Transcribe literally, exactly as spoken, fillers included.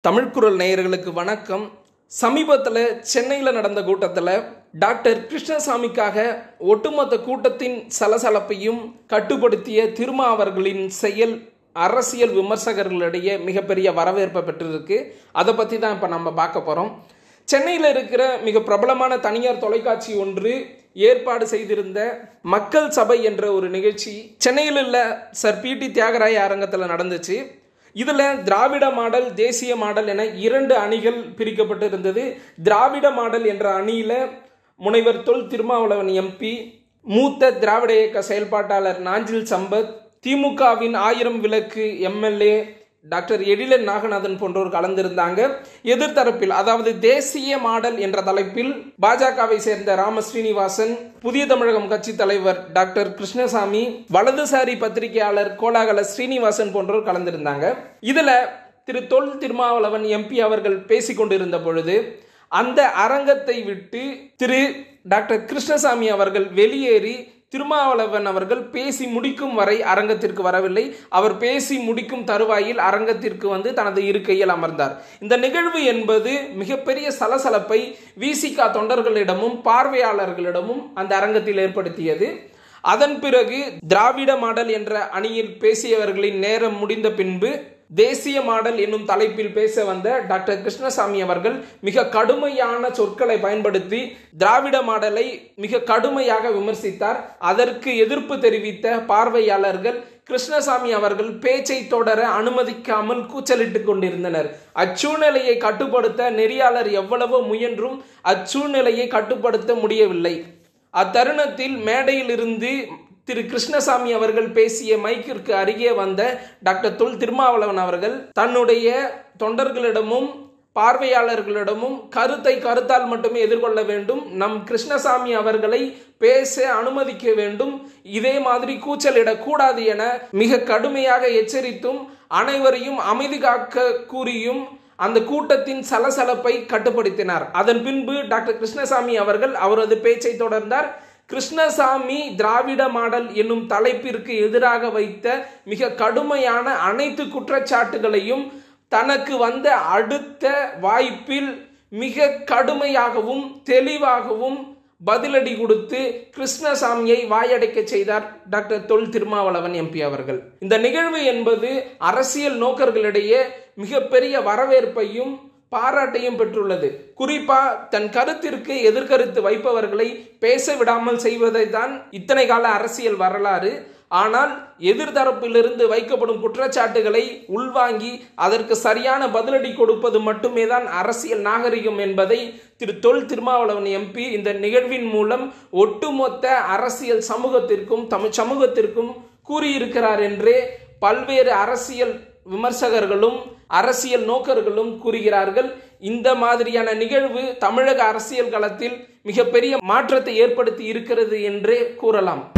தமிழ் குரல் நேயர்களுக்கு வணக்கம். சமீபத்தில் சென்னையில் நடந்த கூட்டத்தில் டாக்டர் கிருஷ்ணசாமிக்காக ஒட்டுமொத்த கூட்டத்தின் சலசலப்பையும் கட்டுப்படுத்திய திருமா அவர்களின் செயல் அரசியல் விமர்சகர்களிடையே மிகப்பெரிய வரவேற்பை பெற்றிருக்கு. அதை பற்றி தான் இப்போ நம்ம பார்க்க போகிறோம். சென்னையில் இருக்கிற மிக பிரபலமான தனியார் தொலைக்காட்சி ஒன்று ஏற்பாடு செய்திருந்த மக்கள் சபை என்ற ஒரு நிகழ்ச்சி சென்னையில் உள்ள சர் பி டி தியாகராய அரங்கத்தில் நடந்துச்சு. இதில் திராவிட மாடல், தேசிய மாடல் என இரண்டு அணிகள் பிரிக்கப்பட்டு இருந்தது. திராவிட மாடல் என்ற அணியில் முனைவர் தொல் திருமாவளவன் எம்பி, மூத்த திராவிட இயக்க செயல்பாட்டாளர் நாஞ்சில் சம்பத், திமுகவின் ஆயிரம் விளக்கு எம்எல்ஏ டாக்டர் எழிலன் நாகநாதன் போன்றோர் கலந்திருந்தாங்க. எதிர்த்தரப்பில், அதாவது தேசிய மாடல் என்ற தலைப்பில் பாஜகவை சேர்ந்த ராம ஸ்ரீனிவாசன், புதிய தமிழகம் கட்சி தலைவர் டாக்டர் கிருஷ்ணசாமி, வலதுசாரி பத்திரிகையாளர் கோலாகல ஸ்ரீனிவாசன் போன்றோர் கலந்திருந்தாங்க. இதுல திரு தொல் திருமாவளவன் எம்பி அவர்கள் பேசிக்கொண்டிருந்த பொழுது அந்த அரங்கத்தை விட்டு திரு டாக்டர் கிருஷ்ணசாமி அவர்கள் வெளியேறி திருமாவளவன் அவர்கள் பேசி முடிக்கும் வரை அரங்கத்திற்கு வரவில்லை. அவர் பேசி முடிக்கும் தருவாயில் அரங்கத்திற்கு வந்து தனது இருக்கையில் அமர்ந்தார். இந்த நிகழ்வு என்பது மிகப்பெரிய சலசலப்பை விசிக தொண்டர்களிடமும் பார்வையாளர்களிடமும் அந்த அரங்கத்தில் ஏற்படுத்தியது. அதன் பிறகு திராவிட மாடல் என்ற அணியில் பேசியவர்களின் நேரம் முடிந்த பின்பு தேசிய மாடல் என்னும் தலைப்பில் பேச வந்த டாக்டர் கிருஷ்ணசாமி அவர்கள் மிக கடுமையான சொற்களை பயன்படுத்தி திராவிட மாடலை மிக கடுமையாக விமர்சித்தார். அதற்கு எதிர்ப்பு தெரிவித்த பார்வையாளர்கள் கிருஷ்ணசாமி அவர்கள் பேச்சை தொடர அனுமதிக்காமல் கூச்சலிட்டு கொண்டிருந்தனர். அச்சூழ்நிலையை கட்டுப்படுத்த நெறியாளர் எவ்வளவோ முயன்றும் அச்சூழ்நிலையை கட்டுப்படுத்த முடியவில்லை. அத்தருணத்தில் மேடையில் இருந்து திரு கிருஷ்ணசாமி அவர்கள் பேசிய மைக்கிற்கு அருகே வந்த டாக்டர் தொல் திருமாவளவன் அவர்கள் தன்னுடைய தொண்டர்களிடமும் பார்வையாளர்களிடமும் கருத்தை கருத்தால் மட்டுமே எதிர்கொள்ள வேண்டும், நம் கிருஷ்ணசாமி அவர்களை பேச அனுமதிக்க வேண்டும், இதே மாதிரி கூச்சலிடக்கூடாது என மிக கடுமையாக எச்சரித்தும் அனைவரையும் அமைதி காக்க கூறியும் அந்த கூட்டத்தின் சலசலப்பை கட்டுப்படுத்தினார். அதன் பின்பு டாக்டர் கிருஷ்ணசாமி அவர்கள் அவரது பேச்சை தொடர்ந்தார். கிருஷ்ணசாமி திராவிட மாடல் என்னும் தலைப்பிற்கு எதிராக வைத்த மிக கடுமையான அனைத்து குற்றச்சாட்டுகளையும் தனக்கு வந்த அடுத்த வாய்ப்பில் மிக கடுமையாகவும் தெளிவாகவும் பதிலடி கொடுத்து கிருஷ்ணசாமியை வாயடைக்க செய்தார் டாக்டர் தொல் திருமாவளவன் எம்பி அவர்கள். இந்த நிகழ்வு என்பது அரசியல் நோக்கர்களிடையே மிகப்பெரிய வரவேற்பையும் பாராட்டையும் பெற்றுள்ளது. குறிப்பா தன் கருத்திற்கு எதிர்கருத்து வைப்பவர்களை பேச விடாமல் செய்வதை தான் இத்தனை கால அரசியல் வரலாறு. ஆனால் எதிர்தரப்பிலிருந்து வைக்கப்படும் குற்றச்சாட்டுகளை உள்வாங்கி அதற்கு சரியான பதிலடி கொடுப்பது மட்டுமே தான் அரசியல் நாகரிகம் என்பதை திரு தொல் திருமாவளவன் எம்பி இந்த நிகழ்வின் மூலம் ஒட்டுமொத்த அரசியல் சமூகத்திற்கும் தமிழ் சமூகத்திற்கும் கூறியிருக்கிறார் என்றே பல்வேறு அரசியல் விமர்சகர்களும் அரசியல் நோக்கர்களும் கூறுகிறார்கள். இந்த மாதிரியான நிகழ்வு தமிழக அரசியல் களத்தில் மிகப்பெரிய மாற்றத்தை ஏற்படுத்தி இருக்கிறது என்றே கூறலாம்.